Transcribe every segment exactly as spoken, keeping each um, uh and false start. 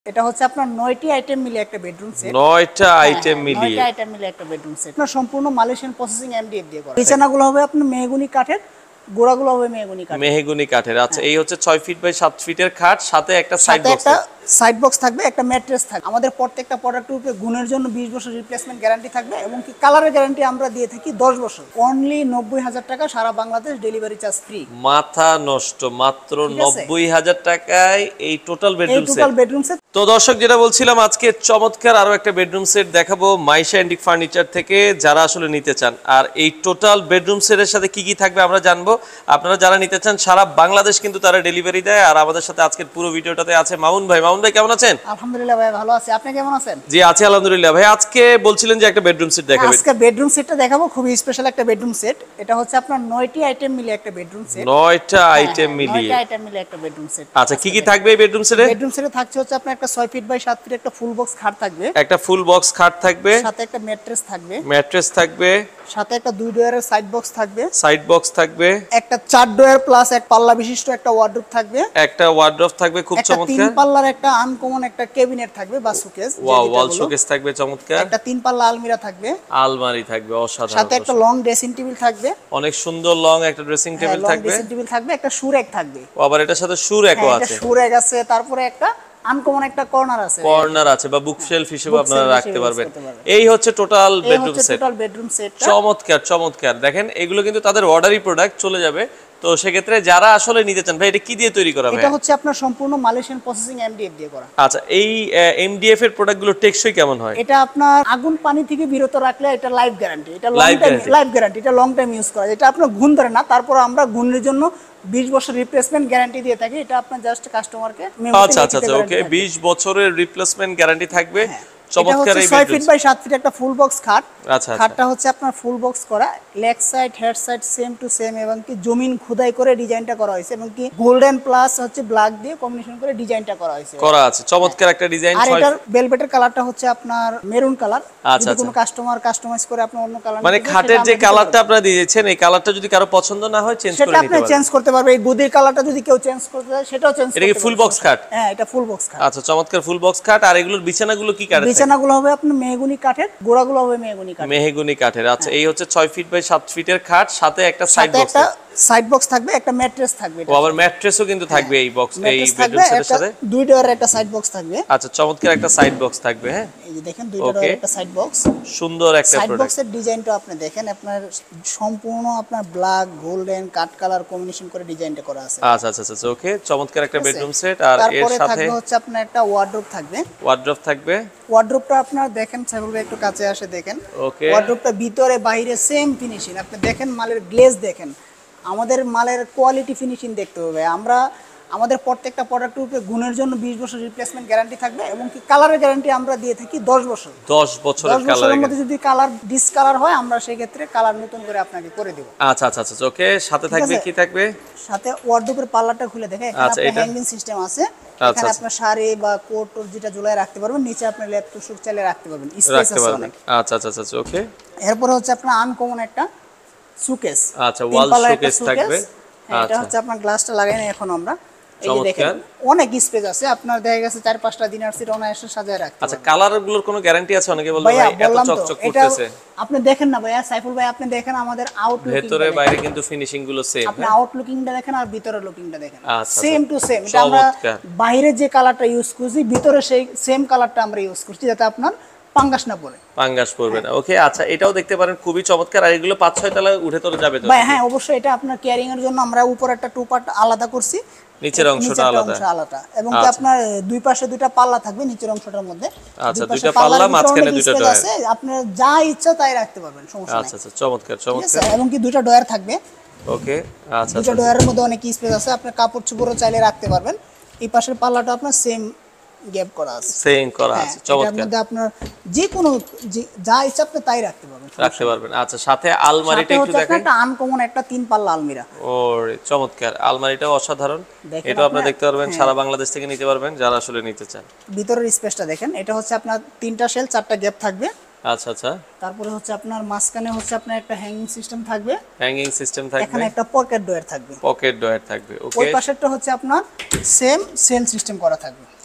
এটা হচ্ছে আপনার নয়টি আইটেম মিলে একটা বেডরুম সেট। নয়টা আইটেম মিলিয়ে নয়টা আইটেম মিলে একটা বেডরুম সেট। আপনার সম্পূর্ণ মালয়েশিয়ান প্রসেসিং এমডিএফ দিয়ে করা। বিছানাগুলো হবে আপনার মেহগনি কাঠের, গোড়াগুলো হবে মেহগনি কাঠের। মেহগনি কাঠের। আচ্ছা, এই হচ্ছে ছয় ফিট বাই সাত ফিটের খাট, সাথে একটা সাইড বক্স, একটা সাইড বক্স থাকবে, একটা ম্যাট্রেস থাকবে। আমাদের প্রত্যেকটা প্রোডাক্টের উপরে গুণের জন্য বিশ বছর রিপ্লেসমেন্ট গ্যারান্টি থাকবে এবং কি কালারের গ্যারান্টি আমরা দিয়ে থাকি দশ বছর। অনলি নব্বই হাজার টাকা, সারা বাংলাদেশ ডেলিভারি চার্জ ফ্রি। মাথা নষ্ট, মাত্র নব্বই হাজার টাকায় এই total bedroom set. Total bedroom set. তো দর্শক, যেটা বলছিলাম, আজকে চমৎকার আরো একটা বেডরুম সেট দেখাবো মাইশা অ্যান্টিক ফার্নিচার থেকে, যারা আসলে নিতে চান। আর এই টোটাল বেডরুম সেটের সাথে কি কি থাকবে আমরা জানবো। আপনারা যারা নিতে চান সারা বাংলাদেশ কিন্তু তারা ডেলিভারি দেয়। আর আমাদের সাথে আজকের পুরো ভিডিওটাতে আছে মামুন ভাই। মামুন ভাই কেমন আছেন? আলহামদুলিল্লাহ ভাই, ভালো আছি। আপনি কেমন আছেন? জি আছি আলহামদুলিল্লাহ। ভাই আজকে বলছিলেন যে একটা বেডরুম সেট দেখাবেন। আজকে বেডরুম সেটটা দেখাবো, খুবই স্পেশাল একটা বেডরুম সেট। এটা হচ্ছে আপনার নয়টি আইটেম মিলে একটা বেডরুম সেট। নয়টা আইটেম মিলিয়ে নয়টা আইটেম মিলে একটা বেডরুম সেট। আচ্ছা, কি কি থাকবে এই বেডরুম সেটে? বেডরুম সেটে থাকছে হচ্ছে আপনার একটা ছয় ফিট বাই সাত ফিট একটা ফুল বক্স খাট থাকবে, একটা ফুল বক্স খাট থাকবে, সাথে একটা ম্যাট্রেস থাকবে, ম্যাট্রেস থাকবে, সাথে একটা দুই ডোয়ারের সাইড বক্স থাকবে, সাইড বক্স থাকবে, একটা চার ডোয়ার প্লাস এক পাল্লা বিশিষ্ট একটা ওয়ার্ডরোব থাকবে, একটা ওয়ার্ডরোব থাকবে খুব একটা তিন চমৎকার, পাল্লার একটা আনকমন একটা ক্যাবিনেট থাকবে বা শোকেস, ওয়াও, ওয়াল শোকেস থাকবে চমৎকার, একটা তিন পাল্লা আলমিরা থাকবে, আলমারি থাকবে অসাধারণ, সাথে একটা লং ড্রেসিং টেবিল থাকবে, অনেক সুন্দর লং একটা ড্রেসিং টেবিল থাকবে, ড্রেসিং টেবিল থাকবে, একটা শু র‍্যাক থাকবে, ও আবার এটার সাথে শু র‍্যাকও আছে, একটা শু র‍্যাক আছে, তারপরে একটা আনকমন একটা কর্নার আছে, কর্নার আছে বা বুক শেলফ হিসেবে আপনারা রাখতে পারবেন। এই হচ্ছে total bedroom set. Total bedroom set চমৎকার চমৎকার। দেখেন, এগুলো কিন্তু তাদের অর্ডারি প্রোডাক্ট, চলে যাবে। তো সেক্ষেত্রে যারা আসলে নিতে চান, ভাই এটা কি দিয়ে তৈরি করা হবে? এটা হচ্ছে আপনার সম্পূর্ণ মালয়েশিয়ান প্রসেসিং এমডিএফ দিয়ে করা। আচ্ছা, এই এমডিএফ এর প্রোডাক্টগুলো টেকসই কেমন হয়? এটা আপনার আগুন পানি থেকে বিরত রাখলে এটা লাইফ গ্যারান্টি, এটা লং টাইম লাইফ গ্যারান্টি, এটা লং টাইম ইউজ করা। এটা আপনার গুণ ধরে না, তারপর আমরা গুণের জন্য বিশ বছর রিপ্লেসমেন্ট গ্যারান্টি দিয়ে থাকি। এটা আপনার জাস্ট কাস্টমারকে আচ্ছা আচ্ছা ওকে, বিশ বছরের রিপ্লেসমেন্ট গ্যারান্টি থাকবে। চমৎকার। এই ছয় ফিট বাই সাত ফিট একটা ফুল বক্স খাট। আচ্ছা, খাটটা হচ্ছে আপনার ফুল বক্স করা, leg side head side same to same, এবং কি জমিন খোদাই করে ডিজাইনটা করা হয়েছে, এবং কি গোল্ডেন প্লাস হচ্ছে ব্ল্যাক দিয়ে কম্বিনেশন করে ডিজাইনটা করা হয়েছে করা আছে। চমৎকার একটা ডিজাইন। আর এটার ভেলভেটের কালারটা হচ্ছে আপনার মেরুন কালার। আচ্ছা, যদি কোনো কাস্টমার কাস্টমাইজ করে আপনি অন্য কালার, মানে খাটের যে কালারটা আপনারা দিয়েছেন, এই কালারটা যদি কারো পছন্দ না হয় চেঞ্জ করে নিতে পারবেন, সেটা আপনি চেঞ্জ করতে পারবেন। এই গদির কালারটা যদি কেউ চেঞ্জ করতে চায় সেটাও চেঞ্জ করতে পারবেন। এটা কি ফুল বক্স খাট? হ্যাঁ, এটা ফুল বক্স খাট। আচ্ছা, চমৎকার ফুল বক্স খাট। আর এগুলোর বিছানাগুলো কি কাঠের? বিছানাগুলো হবে আপনার মেহগনি কাঠের, গোড়াগুলো হবে মেহগনি কাঠের। মেহগনি কাঠের। আচ্ছা, এই হচ্ছে ছয় ফিট বাই সাত ফিটের খাট, সাথে একটা সাইড বক্স, একটা সাইড বক্স থাকবে, একটা ম্যাট্রেস থাকবে। ও আবার ম্যাট্রেসও কিন্তু থাকবে এই বক্স, এই বেডরুম সেটের সাথে। দুই ডোরের একটা সাইড বক্স থাকবে। আচ্ছা, চমৎকার একটা সাইড বক্স থাকবে। হ্যাঁ, এই যে দেখেন, দুই ডোরের একটা সাইড বক্স, সুন্দর একটা সাইড প্রোডাক্ট। বক্সের ডিজাইনটা আপনি দেখেন, আপনার সম্পূর্ণ আপনার black golden cut colour combination করে ডিজাইনটা করা আছে। আচ্ছা আচ্ছা আচ্ছা ওকে, চমৎকার একটা বেডরুম সেট। আর এর সাথে থাকবে হচ্ছে আপনার একটা ওয়ার্ডরোব থাকবে। ওয়ার্ডরোব থাকবে। ওয়ার্ডরোবটা আপনার দেখেন, সাইফুল ভাই একটু কাছে আসে দেখেন। ওকে, ওয়ার্ডরোবটা ভিতরে বাইরে সেম ফিনিশিং। আপনি দেখেন, মালের গ্লেজ দেখেন, আমাদের মালের কোয়ালিটি ফিনিশিং দেখতে হবে। আমরা আমাদের প্রত্যেকটা প্রোডাক্টের উপরে গুণের জন্য বিশ বছর রিপ্লেসমেন্ট গ্যারান্টি থাকবে, এবং কি কালারের গ্যারান্টি আমরা দিয়ে থাকি দশ বছর। দশ বছরের কালার। দশ বছরের মধ্যে যদি কালার ডিসকালার হয়, আমরা সেই ক্ষেত্রে কালার নতুন করে আপনাকে করে দেব। আচ্ছা আচ্ছা আচ্ছা ওকে, সাথে থাকবে কি থাকবে? সাথে ওয়ার্ডরোবের পাল্লাটা খুলে দেখেন, এখানে আপনার হ্যাঙ্গিং সিস্টেম আছে। এখানে আপনার শাড়ি বা কোট টোট যেটা ঝুলায় রাখতে পারবেন, নিচে আপনি ল্যাপটপ শুক চালিয়ে রাখতে পারবেন, স্পেস আছে অনেক। আচ্ছা আচ্ছা আচ্ছা ওকে। এরপর হচ্ছে আপনার আনকমন একটা শোকেস। আচ্ছা, ওয়াল শোকেস থাকবে। এটা হচ্ছে আপনার গ্লাসটা লাগাই না এখন আমরা। এই যে দেখেন, অনেক স্পেস আছে, আপনার দেখা গেছে চার পাঁচটা ডিনার সেট অনায়াসে সাজায় রাখতে পারবেন। আচ্ছা, কালারগুলোর কোনো গ্যারান্টি আছে? অনেকে বলে ভাই এত চকচক করতেছে। আপনি দেখেন না ভাইয়া, সাইফুল ভাই আপনি দেখেন আমাদের আউটলুকিং, ভিতরে বাইরে কিন্তু ফিনিশিং গুলো সেম। আপনি আউটলুকিংটা দেখেন আর ভিতরের লুকিংটা দেখেন, সেম টু সেম। এটা আমরা বাইরে যে কালারটা ইউজ করছি, ভিতরে সেই সেম কালারটা আমরা ইউজ করছি, যাতে আপনার পাঙ্গাস না পড়ে। পাঙ্গাস পড়বে না। ওকে, আচ্ছা, এটাও দেখতে পারেন, খুবই চমৎকার। আর এগুলো পাঁচ ছয় তলা উঠে তোলা যাবে তো? ভাই হ্যাঁ, অবশ্যই। এটা আপনার কেয়ারিং এর জন্য আমরা উপর একটা টু পার্ট আলাদা করছি, নিচের অংশটা আলাদা আলাদা, এবং কি আপনার দুই পাশে দুইটা পাল্লা থাকবে নিচের অংশটার মধ্যে। আচ্ছা, দুইটা পাল্লা, মাঝখানে দুইটা ডয়ার আছে, আপনি যা ইচ্ছা তাই রাখতে পারবেন, সমস্যা নাই। আচ্ছা আচ্ছা, চমৎকার চমৎকার। এবং কি দুইটা ডয়ার থাকবে। ওকে, আচ্ছা, দুইটা ডয়ারের মধ্যে অনেক স্পেস আছে, আপনি কাপড় চোপড়ও চাইলে রাখতে পারবেন। এই পাশের পাল্লাটা আপনার সেম গ্যাপ করা আছে, সেম করা আছে। চমৎকার। এর মধ্যে আপনার যে কোনো যা ইচ্ছা আপনি তাই রাখতে পারবেন, রাখতে পারবেন। আচ্ছা, সাথে আলমারিটা একটু দেখেন। একটা আনকমন একটা তিন পাল্লা আলমিরা। ওরে চমৎকার, আলমারিটাও অসাধারণ। এটা আপনারা দেখতে পারবেন, সারা বাংলাদেশ থেকে নিতে পারবেন যারা আসলে নিতে চান। ভিতরের স্পেসটা দেখেন, এটা হচ্ছে আপনার তিনটা শেল, চারটা গ্যাপ থাকবে। আচ্ছা আচ্ছা, তারপরে হচ্ছে আপনার মাঝখানে হচ্ছে আপনার একটা হ্যাঙ্গিং সিস্টেম থাকবে। হ্যাঙ্গিং সিস্টেম থাকবে। এখানে একটা পকেট ডয়ার থাকবে। পকেট ডয়ার থাকবে। ওকে, ওই পাশেরটা হচ্ছে আপনার সেম সেল সিস্টেম করা থাকবে।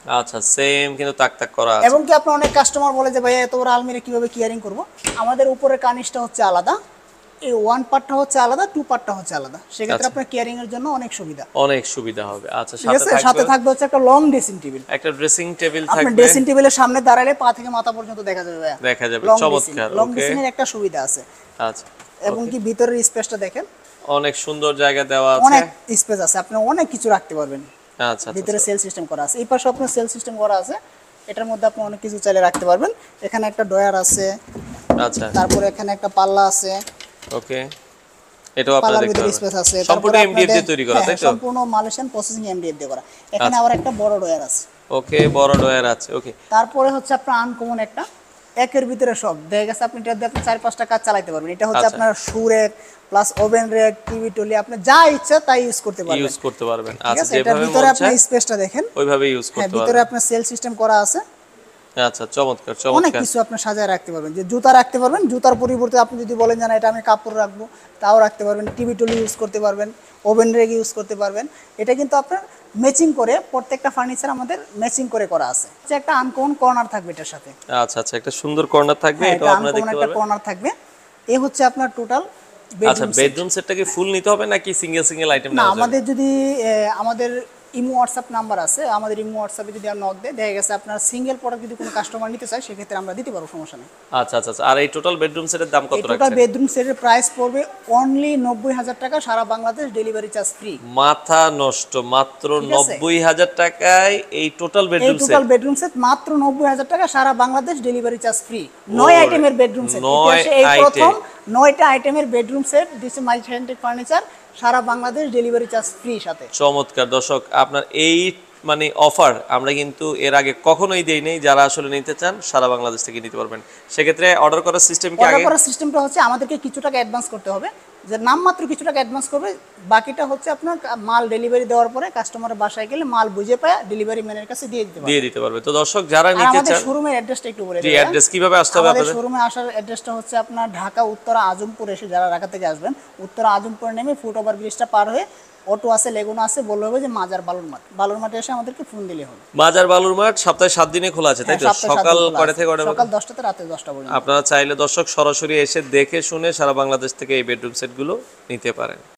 আচ্ছা সেম কিন্তু তাক তাক করা আছে। এবং কি আপনার অনেক কাস্টমার বলে যে ভাইয়া এত বড় আলমিরা কিভাবে কেয়ারিং করব, আমাদের উপরের কার্নিশটা হচ্ছে আলাদা, এই ওয়ান পার্টটা হচ্ছে আলাদা, টু পার্টটা হচ্ছে আলাদা, সেক্ষেত্রে আপনার কেয়ারিং এর জন্য অনেক সুবিধা, অনেক সুবিধা হবে। আচ্ছা ঠিক আছে। সাথে সাথে থাকবে থাকবে হচ্ছে একটা লং ড্রেসিং টেবিল, একটা ড্রেসিং টেবিল আপনার থাকবে, ড্রেসিং টেবিলের সামনে দাঁড়ালে পা থেকে মাথা পর্যন্ত দেখা যাবে ভাইয়া, দেখা যাবে। লং চমৎকার। লং ওকে ড্রেসিং এর একটা সুবিধা আছে। আচ্ছা এবং কি ভিতরের স্পেসটা দেখেন, অনেক সুন্দর জায়গা দেওয়া আছে, অনেক স্পেস আছে, আপনি অনেক কিছু রাখতে পারবেন। আচ্ছা ভিতরে সেল সিস্টেম করা আছে, এই পাশে আপনার সেল সিস্টেম করা আছে, এটার মধ্যে আপনি অনেক কিছু চাইলে রাখতে পারবেন। এখানে একটা ডয়ার আছে, আচ্ছা তারপরে এখানে একটা পাল্লা আছে, ওকে এটাও আপনারা পাল্লার দেখতে ভিতরে পারবেন। স্পেস আছে, সম্পূর্ণ তারপরে এমডিএফ দিয়ে আপনাদের- তৈরি করা, হ্যাঁ, তাই তো? সম্পূর্ণ মালয়েশিয়ান প্রসেসিং এমডিএফ দিয়ে করা। এখানে আবার একটা বড় ডয়ার আছে। ওকে বড় ডয়ার আছে। ওকে তারপরে হচ্ছে আপনার আনকমন একটা একের ভিতরে সব দেখা গেছে, আপনি এটা দিয়ে আপনি চার পাঁচটা কাজ চালাতে পারবেন। এটা হচ্ছে আচ্ছা। আপনার shoe rack plus oven rack, TV trolley, আপনি যা ইচ্ছা তাই ইউজ করতে পারবেন, ইউজ করতে পারবেন। ঠিক আচ্ছা আছে। এটার যেভাবে ভিতরে মন আপনি চায় স্পেসটা দেখেন, ওইভাবে ইউজ হ্যাঁ, করতে ভিতরে পারবেন। আপনার সেল সিস্টেম করা আছে, আচ্ছা চমৎকার অনেক চমৎকার। কিছু আপনি সাজায় রাখতে পারবেন। যে জুতা রাখতে পারবেন, জুতার পরিবর্তে আপনি যদি বলেন যে না এটা আমি কাপড় রাখবো, তাও রাখতে পারবেন। টিভি টলি ইউজ করতে পারবেন, ওভেন রেক ইউজ করতে পারবেন। এটা কিন্তু আপনার ম্যাচিং করে, প্রত্যেকটা ফার্নিচার আমাদের ম্যাচিং করে করা আছে। যে একটা আনকমন কর্নার থাকবে এটার সাথে, আচ্ছা আচ্ছা একটা সুন্দর কর্নার থাকবে, হ্যাঁ, এটাও এটা আপনারা আনকমন দেখতে একটা পারবেন। কর্নার থাকবে। এ হচ্ছে আপনার টোটাল আচ্ছা বেডরুম। বেডরুম সেটটা কি ফুল নিতে হবে নাকি সিঙ্গেল সিঙ্গেল আইটেম না, নেওয়া যাবে? আমাদের যদি এ, আমাদের ইমো হোয়াটসঅ্যাপ নাম্বার আছে, আমাদের ইমো হোয়াটসঅ্যাপে যদি আর নক দেয়, দেখা গেছে আপনার সিঙ্গেল প্রোডাক্ট যদি কোনো কাস্টমার নিতে চায়, সেক্ষেত্রে আমরা দিতে পারবো, সমস্যা নেই। আচ্ছা আচ্ছা আচ্ছা। আর এই টোটাল বেডরুম সেটের দাম কত এই টোটাল রাখছেন? বেডরুম সেটের প্রাইস পড়বে অনলি নব্বই হাজার টাকা, সারা বাংলাদেশ ডেলিভারি চার্জ ফ্রি। মাথা নষ্ট, মাত্র ঠিক আছে। নব্বই হাজার টাকায় এই টোটাল এই bedroom total set. Bedroom set মাত্র নব্বই হাজার টাকা, সারা বাংলাদেশ ডেলিভারি চার্জ ফ্রি। নয় ওরে, আইটেমের বেডরুম সেট, নয় ইতিহাসে এই প্রথম আইটেম। নয়টা আইটেমের বেডরুম সেট দিচ্ছে মাইশা অ্যান্টিক ফার্নিচার, সারা বাংলাদেশ ডেলিভারি চার্জ ফ্রি সাথে। চমৎকার দর্শক, আপনার এই মানে অফার আমরা কিন্তু এর আগে কখনোই দেই নাই। যারা আসলে নিতে চান সারা বাংলাদেশ থেকে নিতে পারবেন। সেক্ষেত্রে অর্ডার করার সিস্টেম কি অর্ডার আগে? করার সিস্টেমটা হচ্ছে আমাদেরকে কিছু টাকা অ্যাডভান্স করতে হবে, যে নামমাত্র কিছু টাকা অ্যাডভান্স করবে, বাকিটা হচ্ছে আপনার মাল ডেলিভারি দেওয়ার পরে কাস্টমারের বাসায় গেলে মাল বুঝে পায় ডেলিভারি ম্যানের কাছে দিয়ে দিতে পারবে। দিয়ে দিতে পারবে। তো দর্শক যারা আর নিতে আমাদের চান, শোরুমের অ্যাড্রেসটা একটু বলে জি দিই। অ্যাড্রেস কিভাবে আসতে হবে আমাদের আপনাদের? শোরুমে আসার অ্যাড্রেসটা হচ্ছে আপনার ঢাকা উত্তরা আজমপুর এসে, যারা ঢাকা থেকে আসবেন উত্তরা আজমপুর নেমে ফুট ওভার ব্রিজটা পার হয়ে অটো আছে, লেগুনা আছে, বললে হবে যে মাজার বালুর মাঠ, বালুর মাঠে এসে আমাদেরকে ফোন দিলে হবে। মাজার বালুর মাঠ সপ্তাহে সাত দিনে খোলা আছে, তাই হ্যাঁ, তো? সপ্তাহে সাত দিন সকাল খোলা কয়টা আছে। থেকে কয়টা সকাল পর্যন্ত? দশটাতে রাতে দশটা পর্যন্ত। আপনারা চাইলে দর্শক সরাসরি এসে দেখে শুনে সারা বাংলাদেশ থেকে এই বেডরুম সেটগুলো নিতে পারেন।